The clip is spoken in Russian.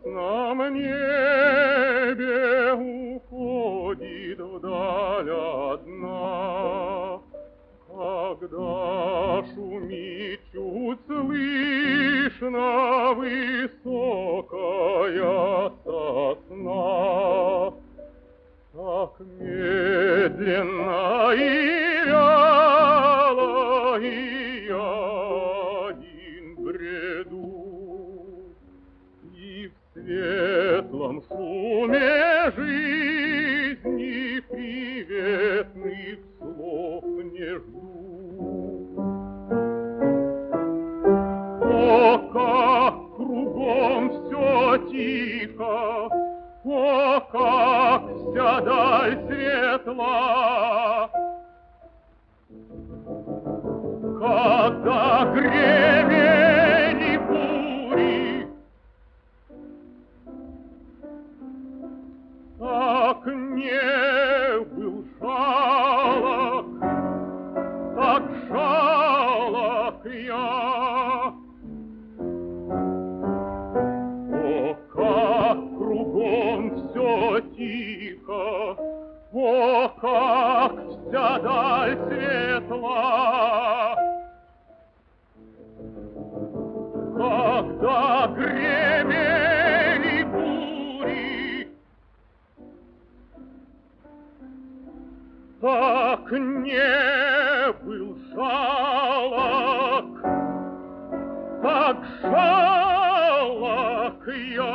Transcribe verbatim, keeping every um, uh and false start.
ясном небе уходит вдаль одна. Когда шумит чуть слышно высокая сосна, так медленно и вяло и я один бреду, и в светлом шуме жизни приветных слов не жду. О, как кругом все тихо, о, как вся даль светла, когда гремели бури, так не был жалок, так жалок я. О, как кругом все тихо, о, как вся даль светла, когда гремели бури, так не был жалок, так жалок я.